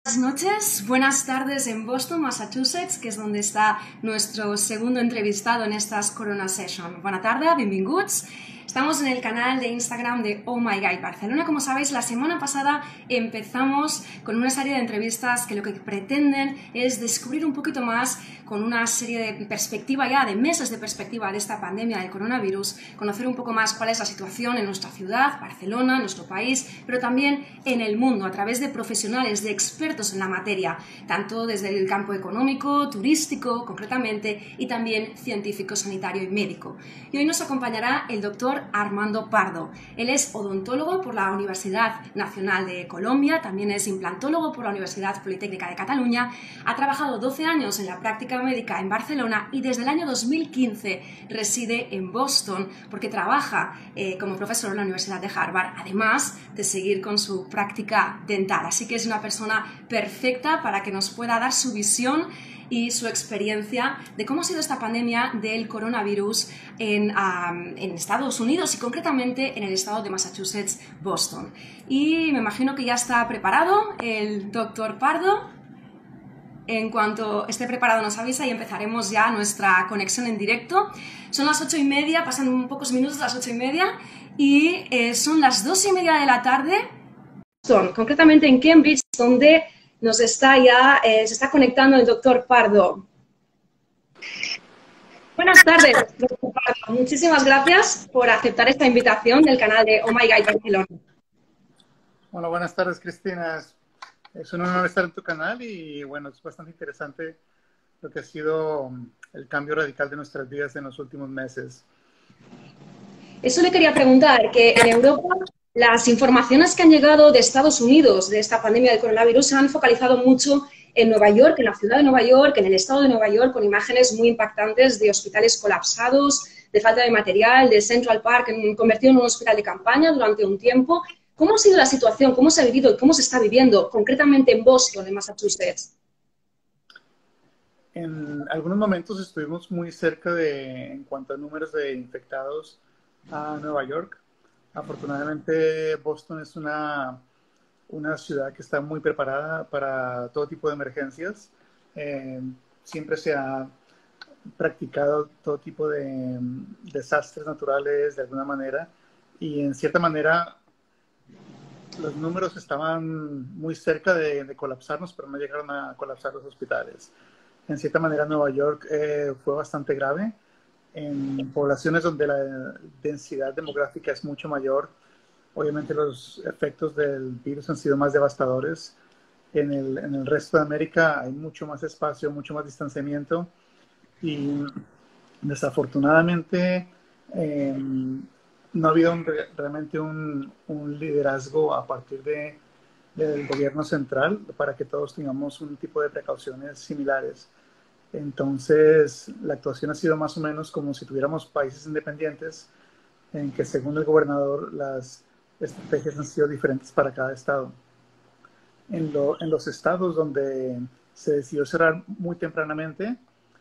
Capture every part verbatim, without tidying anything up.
Buenas noches, buenas tardes en Boston, Massachusetts, que es donde está nuestro segundo entrevistado en estas Corona Session. Buenas tardes, benvinguts. Estamos en el canal de Instagram de Oh My Guide Barcelona. Como sabéis, la semana pasada empezamos con una serie de entrevistas que lo que pretenden es descubrir un poquito más, con una serie de perspectiva ya, de meses de perspectiva de esta pandemia del coronavirus, conocer un poco más cuál es la situación en nuestra ciudad, Barcelona, nuestro país, pero también en el mundo, a través de profesionales, de expertos en la materia, tanto desde el campo económico, turístico, concretamente, y también científico, sanitario y médico. Y hoy nos acompañará el doctor Armando Pardo. Él es odontólogo por la Universidad Nacional de Colombia, también es implantólogo por la Universidad Politécnica de Cataluña, ha trabajado doce años en la práctica médica en Barcelona y desde el año dos mil quince reside en Boston porque trabaja eh, como profesor en la Universidad de Harvard, además de seguir con su práctica dental. Así que es una persona perfecta para que nos pueda dar su visión y su experiencia de cómo ha sido esta pandemia del coronavirus en, um, en Estados Unidos y concretamente en el estado de Massachusetts, Boston. Y me imagino que ya está preparado el doctor Pardo. En cuanto esté preparado nos avisa y empezaremos ya nuestra conexión en directo. Son las ocho y media, pasan un pocos minutos las ocho y media y eh, son las dos y media de la tarde. Boston, concretamente en Cambridge, donde nos está ya, eh, se está conectando el doctor Pardo. Buenas tardes, doctor Pardo. Muchísimas gracias por aceptar esta invitación del canal de Oh My Guide Barcelona. Bueno, buenas tardes, Cristina. Es un honor estar en tu canal y bueno, es bastante interesante lo que ha sido el cambio radical de nuestras vidas en los últimos meses. Eso le quería preguntar, que en Europa las informaciones que han llegado de Estados Unidos de esta pandemia del coronavirus se han focalizado mucho en Nueva York, en la ciudad de Nueva York, en el estado de Nueva York, con imágenes muy impactantes de hospitales colapsados, de falta de material, de Central Park convertido en un hospital de campaña durante un tiempo. ¿Cómo ha sido la situación? ¿Cómo se ha vivido y cómo se está viviendo concretamente en Boston, en Massachusetts? En algunos momentos estuvimos muy cerca de, en cuanto a números de infectados, a Nueva York. Afortunadamente, Boston es una, una ciudad que está muy preparada para todo tipo de emergencias. Eh, siempre se ha practicado todo tipo de um, desastres naturales de alguna manera y en cierta manera los números estaban muy cerca de, de colapsarnos, pero no llegaron a colapsar los hospitales. En cierta manera, Nueva York eh, fue bastante grave. En poblaciones donde la densidad demográfica es mucho mayor, obviamente los efectos del virus han sido más devastadores. En el, en el resto de América hay mucho más espacio, mucho más distanciamiento y desafortunadamente eh, no ha habido un, realmente un, un liderazgo a partir de, del gobierno central para que todos tengamos un tipo de precauciones similares. Entonces, la actuación ha sido más o menos como si tuviéramos países independientes en que, según el gobernador, las estrategias han sido diferentes para cada estado. En, lo, en los estados donde se decidió cerrar muy tempranamente,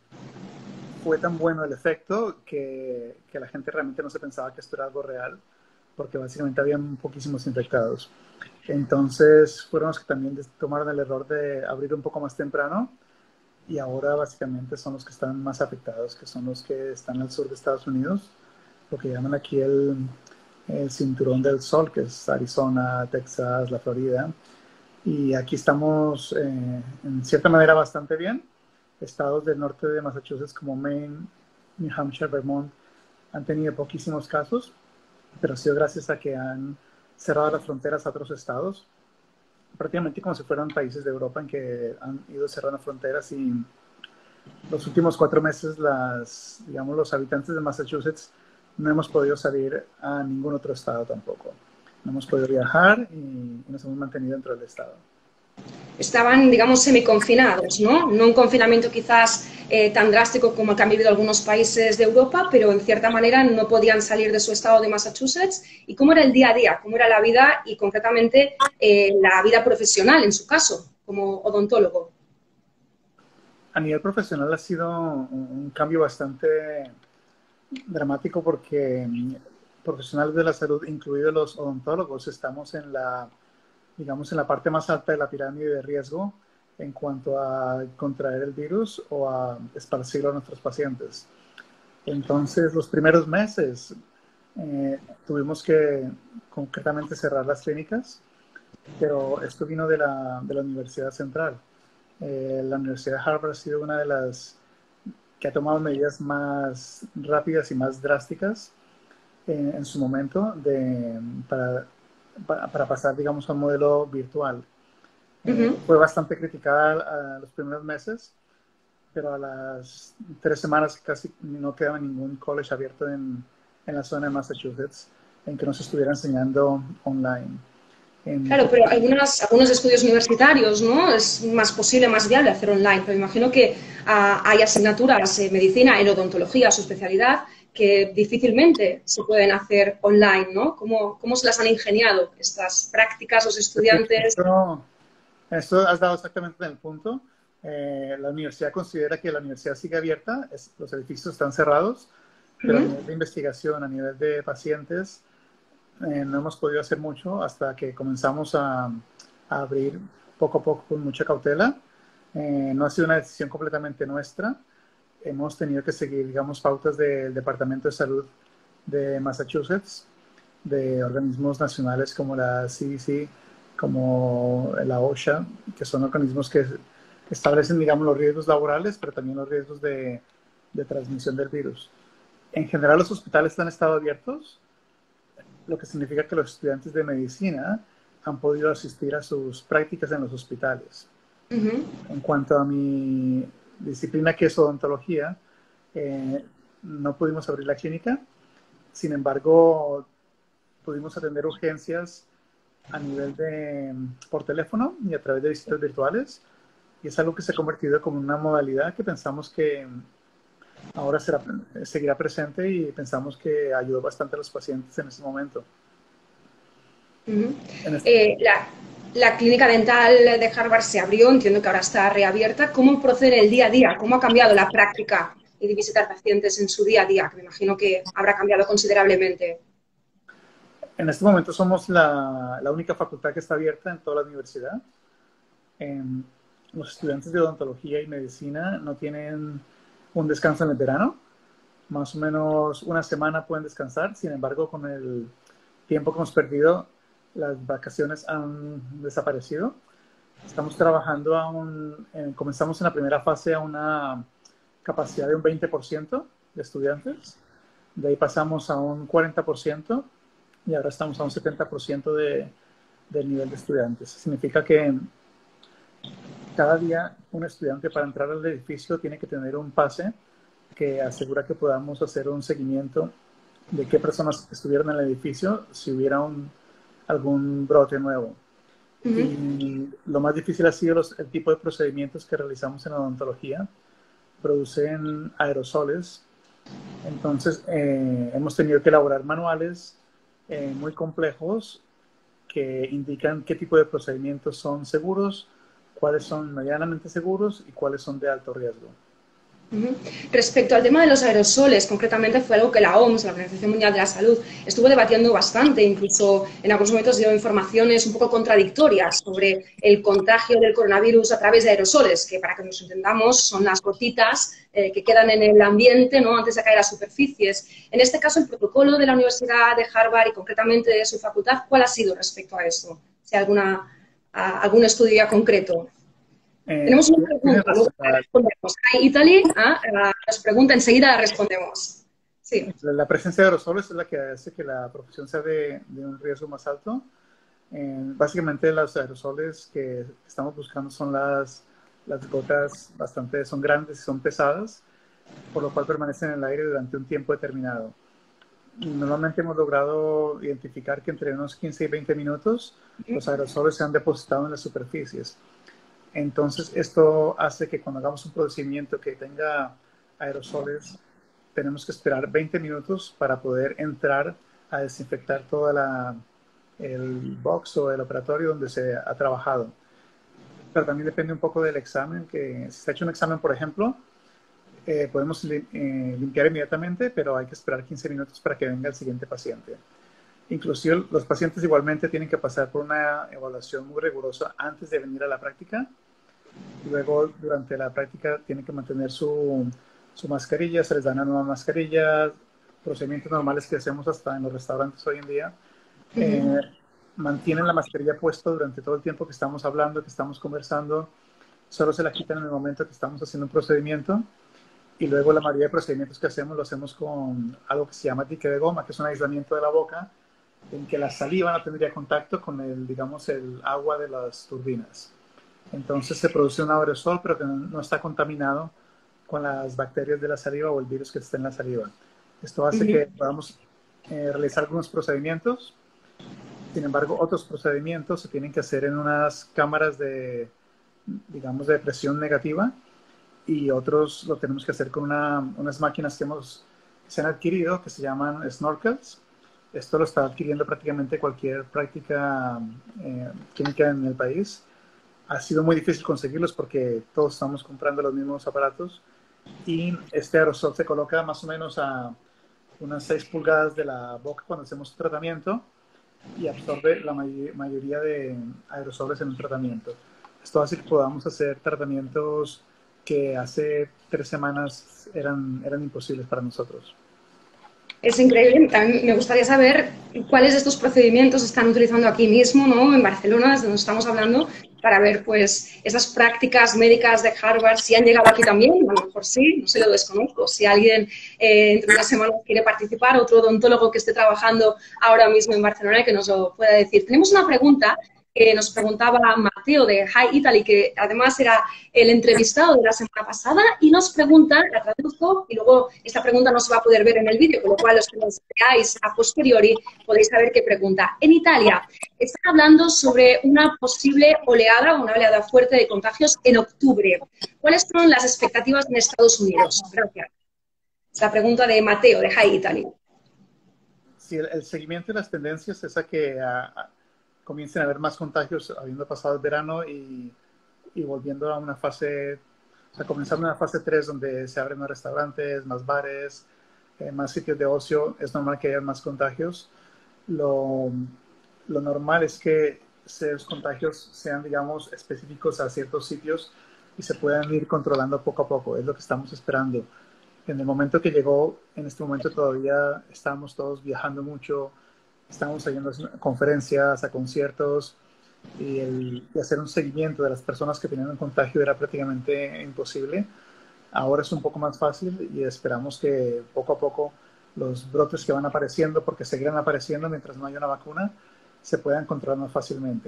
fue tan bueno el efecto que, que la gente realmente no se pensaba que esto era algo real, porque básicamente habían poquísimos infectados. Entonces, fueron los que también tomaron el error de abrir un poco más temprano. Y ahora básicamente son los que están más afectados, que son los que están al sur de Estados Unidos, lo que llaman aquí el, el cinturón del sol, que es Arizona, Texas, la Florida. Y aquí estamos eh, en cierta manera bastante bien. Estados del norte de Massachusetts como Maine, New Hampshire, Vermont han tenido poquísimos casos, pero ha sido gracias a que han cerrado las fronteras a otros estados, prácticamente como si fueran países de Europa en que han ido cerrando fronteras y los últimos cuatro meses las, digamos, los habitantes de Massachusetts no hemos podido salir a ningún otro estado tampoco. No hemos podido viajar y nos hemos mantenido dentro del estado. Estaban, digamos, semiconfinados, ¿no? No un confinamiento quizás eh, tan drástico como el que han vivido algunos países de Europa, pero en cierta manera no podían salir de su estado de Massachusetts. ¿Y cómo era el día a día? ¿Cómo era la vida y concretamente eh, la vida profesional, en su caso, como odontólogo? A nivel profesional ha sido un, un cambio bastante dramático porque profesionales de la salud, incluidos los odontólogos, estamos en la digamos, en la parte más alta de la pirámide de riesgo en cuanto a contraer el virus o a esparcirlo a nuestros pacientes. Entonces, los primeros meses eh, tuvimos que concretamente cerrar las clínicas, pero esto vino de la, de la Universidad Central. Eh, la Universidad de Harvard ha sido una de las que ha tomado medidas más rápidas y más drásticas en, en su momento de, para, para, para pasar, digamos, a un modelo virtual. Eh, uh-huh. Fue bastante criticada a los primeros meses, pero a las tres semanas casi no quedaba ningún college abierto en, en la zona de Massachusetts en que nos estuviera enseñando online. En... Claro, pero algunas, algunos estudios universitarios, ¿no? Es más posible, más viable hacer online, pero imagino que uh, hay asignaturas en medicina, en odontología, su especialidad, que difícilmente se pueden hacer online, ¿no? ¿Cómo, cómo se las han ingeniado estas prácticas los estudiantes? Esto, esto has dado exactamente en el punto. Eh, la universidad considera que la universidad sigue abierta, es, los edificios están cerrados, pero uh-huh. a nivel de investigación, a nivel de pacientes, eh, no hemos podido hacer mucho hasta que comenzamos a, a abrir poco a poco con mucha cautela. Eh, no ha sido una decisión completamente nuestra. Hemos tenido que seguir, digamos, pautas del Departamento de Salud de Massachusetts, de organismos nacionales como la C D C, como la OSHA, que son organismos que establecen, digamos, los riesgos laborales, pero también los riesgos de, de transmisión del virus. En general, los hospitales han estado abiertos, lo que significa que los estudiantes de medicina han podido asistir a sus prácticas en los hospitales. Uh-huh. En cuanto a mi disciplina, que es odontología, eh, no pudimos abrir la clínica. Sin embargo, pudimos atender urgencias a nivel de por teléfono y a través de visitas virtuales. Y es algo que se ha convertido como una modalidad que pensamos que ahora será, seguirá presente y pensamos que ayudó bastante a los pacientes en ese momento. Uh-huh. en este... eh, la, la clínica dental de Harvard se abrió, entiendo que ahora está reabierta. ¿Cómo procede el día a día? ¿Cómo ha cambiado la práctica y de visitar pacientes en su día a día? Que me imagino que habrá cambiado considerablemente. En este momento somos la, la única facultad que está abierta en toda la universidad. Eh, los estudiantes de odontología y medicina no tienen un descanso en el verano. Más o menos una semana pueden descansar. Sin embargo, con el tiempo que hemos perdido, las vacaciones han desaparecido. Estamos trabajando a un... Eh, comenzamos en la primera fase a una capacidad de un veinte por ciento de estudiantes. De ahí pasamos a un cuarenta por ciento y ahora estamos a un setenta por ciento de, del nivel de estudiantes. Significa que cada día un estudiante para entrar al edificio tiene que tener un pase que asegura que podamos hacer un seguimiento de qué personas estuvieron en el edificio si hubiera un, algún brote nuevo. Uh-huh. Y lo más difícil ha sido los, el tipo de procedimientos que realizamos en odontología. Producen aerosoles. Entonces eh, hemos tenido que elaborar manuales eh, muy complejos que indican qué tipo de procedimientos son seguros, cuáles son medianamente seguros y cuáles son de alto riesgo. Uh-huh. Respecto al tema de los aerosoles, concretamente fue algo que la O M S, la Organización Mundial de la Salud, estuvo debatiendo bastante, incluso en algunos momentos dio informaciones un poco contradictorias sobre el contagio del coronavirus a través de aerosoles, que para que nos entendamos son las gotitas eh, que quedan en el ambiente, ¿no?, antes de caer a las superficies. En este caso, el protocolo de la Universidad de Harvard y concretamente de su facultad, ¿cuál ha sido respecto a esto? Si hay alguna, a, algún estudio ya concreto. Eh, Tenemos una pregunta, luego la respondemos. Hi, Italy, ¿ah? Nos pregunta, enseguida la respondemos. Sí. La presencia de aerosoles es la que hace que la profesión sea de, de un riesgo más alto. Eh, básicamente los aerosoles que estamos buscando son las, las gotas bastante, son grandes y son pesadas, por lo cual permanecen en el aire durante un tiempo determinado. Normalmente hemos logrado identificar que entre unos quince y veinte minutos los aerosoles se han depositado en las superficies. Entonces, esto hace que cuando hagamos un procedimiento que tenga aerosoles, tenemos que esperar veinte minutos para poder entrar a desinfectar toda la, el box o el operatorio donde se ha trabajado. Pero también depende un poco del examen, que si se ha hecho un examen, por ejemplo, eh, podemos li eh, limpiar inmediatamente, pero hay que esperar quince minutos para que venga el siguiente paciente. Inclusive los pacientes igualmente tienen que pasar por una evaluación muy rigurosa antes de venir a la práctica. Luego, durante la práctica, tienen que mantener su, su mascarilla, se les dan una nueva mascarilla, procedimientos normales que hacemos hasta en los restaurantes hoy en día. Eh, mantienen la mascarilla puesta durante todo el tiempo que estamos hablando, que estamos conversando. Solo se la quitan en el momento que estamos haciendo un procedimiento. Y luego la mayoría de procedimientos que hacemos lo hacemos con algo que se llama dique de goma, que es un aislamiento de la boca, en que la saliva no tendría contacto con el, digamos, el agua de las turbinas. Entonces se produce un aerosol, pero que no está contaminado con las bacterias de la saliva o el virus que está en la saliva. Esto hace que podamos eh, realizar algunos procedimientos. Sin embargo, otros procedimientos se tienen que hacer en unas cámaras de, digamos, de presión negativa, y otros lo tenemos que hacer con una, unas máquinas que, hemos, que se han adquirido, que se llaman snorkels. Esto lo está adquiriendo prácticamente cualquier práctica eh, clínica en el país. Ha sido muy difícil conseguirlos porque todos estamos comprando los mismos aparatos, y este aerosol se coloca más o menos a unas seis pulgadas de la boca cuando hacemos un tratamiento y absorbe la may mayoría de aerosoles en un tratamiento. Esto hace que podamos hacer tratamientos que hace tres semanas eran, eran imposibles para nosotros. Es increíble. También me gustaría saber cuáles de estos procedimientos están utilizando aquí mismo, ¿no? En Barcelona, desde donde estamos hablando, para ver pues esas prácticas médicas de Harvard, si han llegado aquí también, a lo mejor sí, no sé, lo desconozco. Si alguien eh, entre unas semanas quiere participar, otro odontólogo que esté trabajando ahora mismo en Barcelona, que nos lo pueda decir. Tenemos una pregunta que nos preguntaba Mateo de Hi Italy, que además era el entrevistado de la semana pasada, y nos pregunta, la traduzco, y luego esta pregunta no se va a poder ver en el vídeo, con lo cual los que nos veáis a posteriori podéis saber qué pregunta. En Italia están hablando sobre una posible oleada, una oleada fuerte de contagios en octubre. ¿Cuáles son las expectativas en Estados Unidos? Gracias. Es la pregunta de Mateo de Hi Italy. Sí, el, el seguimiento de las tendencias es a que a, a, comiencen a haber más contagios habiendo pasado el verano y, y volviendo a una fase, o sea, comenzando una fase tres donde se abren más restaurantes, más bares, eh, más sitios de ocio. Es normal que haya más contagios. Lo, lo normal es que esos contagios sean, digamos, específicos a ciertos sitios y se puedan ir controlando poco a poco. Es lo que estamos esperando. En el momento que llegó, en este momento todavía estamos todos viajando mucho, estamos yendo a conferencias, a conciertos, y, el, y hacer un seguimiento de las personas que tenían un contagio era prácticamente imposible. Ahora es un poco más fácil y esperamos que poco a poco los brotes que van apareciendo, porque seguirán apareciendo mientras no haya una vacuna, se puedan controlar más fácilmente.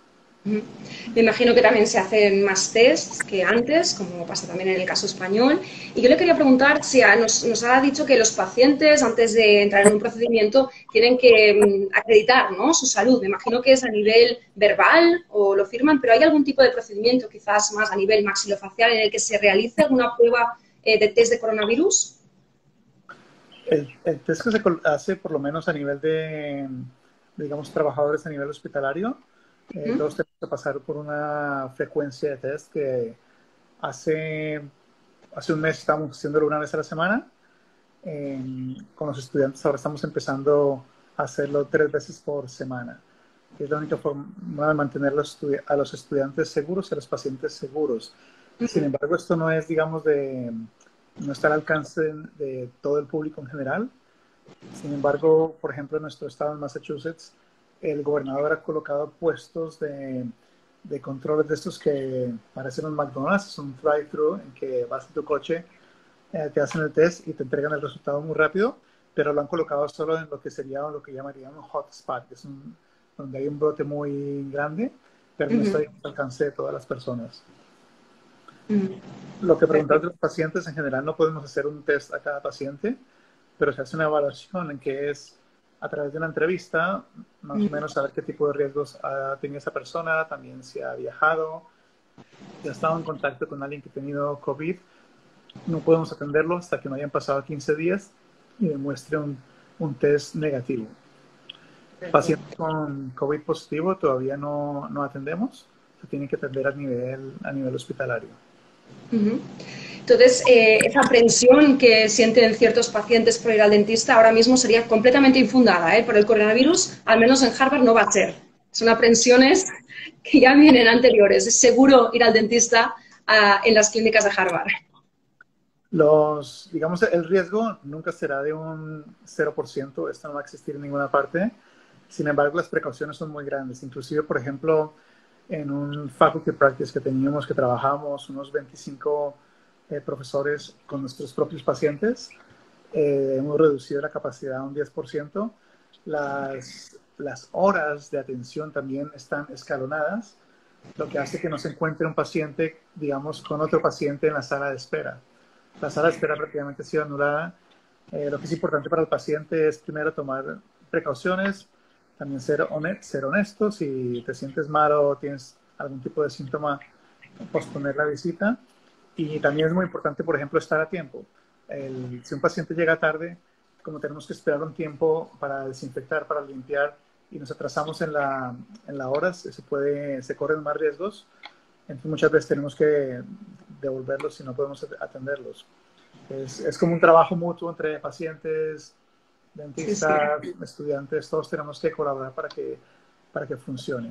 Me imagino que también se hacen más tests que antes, como pasa también en el caso español. Y yo le quería preguntar si a, nos, nos ha dicho que los pacientes, antes de entrar en un procedimiento, tienen que um, acreditar, ¿no?, su salud. Me imagino que es a nivel verbal o lo firman, pero ¿hay algún tipo de procedimiento, quizás más a nivel maxilofacial, en el que se realice alguna prueba eh, de test de coronavirus? El, el test que se hace, por lo menos a nivel de, digamos, trabajadores a nivel hospitalario, Eh, ¿Mm? todos tenemos que pasar por una frecuencia de test que hace, hace un mes estábamos haciéndolo una vez a la semana. Eh, con los estudiantes ahora estamos empezando a hacerlo tres veces por semana. Es la única forma de mantener a los estudiantes seguros y a los pacientes seguros. Sin embargo, esto no es, digamos, de, no está al alcance de, de todo el público en general. Sin embargo, por ejemplo, en nuestro estado, en Massachusetts, el gobernador ha colocado puestos de, de controles de estos que parecen un McDonald's, es un drive-thru en que vas en tu coche, eh, te hacen el test y te entregan el resultado muy rápido, pero lo han colocado solo en lo que sería lo que llamarían un hotspot, que es un, donde hay un brote muy grande, pero no está al alcance de todas las personas. Lo que preguntas de los pacientes, en general no podemos hacer un test a cada paciente, pero se hace una evaluación en que es a través de una entrevista, más o menos saber qué tipo de riesgos ha tenido esa persona, también si ha viajado, si ha estado en contacto con alguien que ha tenido COVID. No podemos atenderlo hasta que no hayan pasado quince días y demuestre un, un test negativo. Pacientes con COVID positivo todavía no, no atendemos, se tienen que atender a nivel, a nivel hospitalario. Uh-huh. Entonces, eh, esa aprensión que sienten ciertos pacientes por ir al dentista ahora mismo sería completamente infundada, ¿eh? Por el coronavirus, al menos en Harvard no va a ser. Son aprensiones que ya vienen anteriores. Es seguro ir al dentista uh, en las clínicas de Harvard. Los, digamos, el riesgo nunca será de un cero por ciento, esto no va a existir en ninguna parte. Sin embargo, las precauciones son muy grandes. Inclusive, por ejemplo, en un faculty practice que teníamos, que trabajamos unos veinticinco eh, profesores con nuestros propios pacientes, eh, hemos reducido la capacidad a un diez por ciento. Las, las horas de atención también están escalonadas, lo que hace que no se encuentre un paciente, digamos, con otro paciente en la sala de espera. La sala de espera prácticamente ha sido anulada. Eh, lo que es importante para el paciente es primero tomar precauciones, también ser, honet ser honesto. Si te sientes mal o tienes algún tipo de síntoma, posponer la visita. Y también es muy importante, por ejemplo, estar a tiempo. El, si un paciente llega tarde, como tenemos que esperar un tiempo para desinfectar, para limpiar, y nos atrasamos en la, en la hora, se, puede, se corren más riesgos. Entonces muchas veces tenemos que devolverlos si no podemos atenderlos. Es, es como un trabajo mutuo entre pacientes, dentistas, sí, sí. estudiantes, todos tenemos que colaborar para que, para que funcione.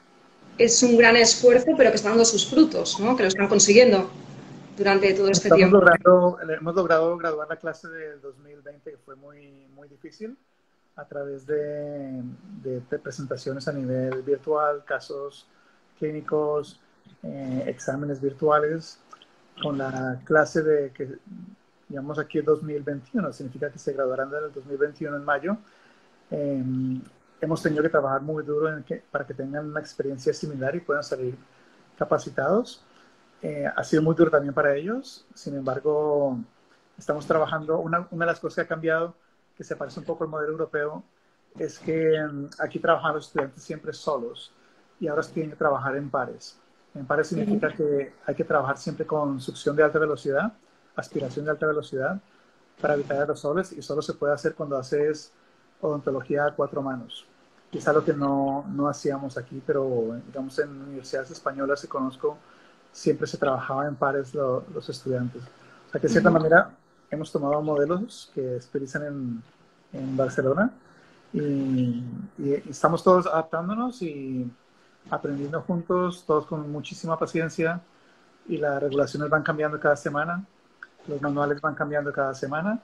Es un gran esfuerzo, pero que está dando sus frutos, ¿no? Que lo están consiguiendo durante todo este Estamos tiempo. Logrando, hemos logrado graduar la clase del dos mil veinte, que fue muy, muy difícil, a través de, de, de presentaciones a nivel virtual, casos clínicos, eh, exámenes virtuales, con la clase de que llamamos aquí el dos mil veintiuno, significa que se graduarán en el dos mil veintiuno en mayo. Eh, hemos tenido que trabajar muy duro en que, para que tengan una experiencia similar y puedan salir capacitados. Eh, ha sido muy duro también para ellos, sin embargo, estamos trabajando. Una, una de las cosas que ha cambiado, que se parece un poco al modelo europeo, es que um, aquí trabajan los estudiantes siempre solos y ahora tienen que trabajar en pares. En pares significa que hay que trabajar siempre con succión de alta velocidad, aspiración de alta velocidad, para evitar aerosoles, y solo se puede hacer cuando haces odontología a cuatro manos. Y es algo que no, no hacíamos aquí, pero digamos en universidades españolas que conozco, siempre se trabajaba en pares lo, los estudiantes. O sea que de cierta uh-huh. manera hemos tomado modelos que se utilizan en, en Barcelona y, y, y estamos todos adaptándonos y aprendiendo juntos, todos con muchísima paciencia, y las regulaciones van cambiando cada semana, los manuales van cambiando cada semana,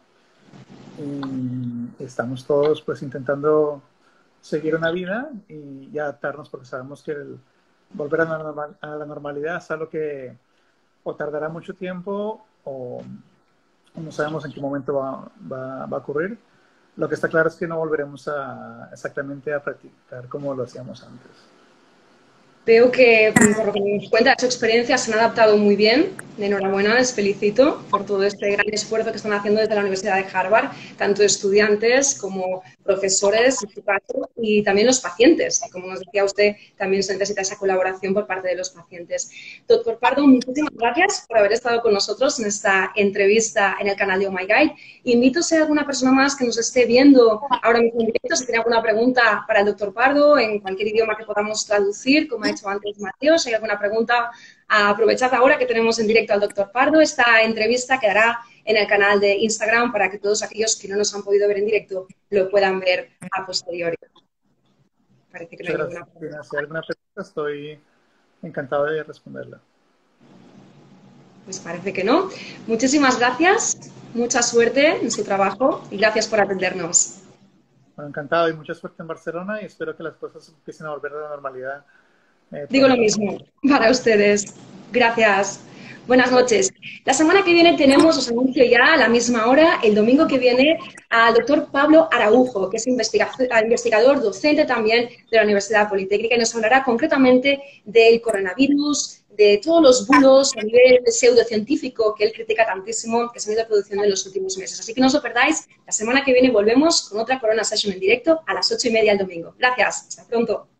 y estamos todos pues intentando seguir una vida y, y adaptarnos, porque sabemos que el volver a la, normal, a la normalidad es algo que o tardará mucho tiempo o no sabemos en qué momento va, va, va a ocurrir. Lo que está claro es que no volveremos a, exactamente a practicar como lo hacíamos antes. Veo que, por lo que me cuenta de su experiencia, se han adaptado muy bien. Enhorabuena, les felicito por todo este gran esfuerzo que están haciendo desde la Universidad de Harvard, tanto estudiantes como profesores, en su caso, y también los pacientes. Como nos decía usted, también se necesita esa colaboración por parte de los pacientes. Doctor Pardo, muchísimas gracias por haber estado con nosotros en esta entrevista en el canal de Oh My Guide. Invito a si hay alguna persona más que nos esté viendo ahora mismo en directo, si tiene alguna pregunta para el doctor Pardo, en cualquier idioma que podamos traducir, como ha hecho antes Mateo. Si hay alguna pregunta, aprovechad ahora que tenemos en directo al doctor Pardo. Esta entrevista quedará en el canal de Instagram para que todos aquellos que no nos han podido ver en directo lo puedan ver a posteriori. Parece que no hay ninguna pregunta. Si hay alguna pregunta, estoy encantado de responderla. Pues parece que no. Muchísimas gracias, mucha suerte en su trabajo y gracias por atendernos. Bueno, encantado y mucha suerte en Barcelona, y espero que las cosas empiecen a volver a la normalidad. Eh, Digo lo mismo para ustedes. Gracias. Buenas noches. La semana que viene tenemos, os anuncio ya a la misma hora, el domingo que viene, al doctor Pablo Araujo, que es investigador, docente también de la Universidad Politécnica, y nos hablará concretamente del coronavirus, de todos los bulos a nivel pseudocientífico que él critica tantísimo, que se han ido produciendo en los últimos meses. Así que no os lo perdáis. La semana que viene volvemos con otra Corona Session en directo a las ocho y media el domingo. Gracias. Hasta pronto.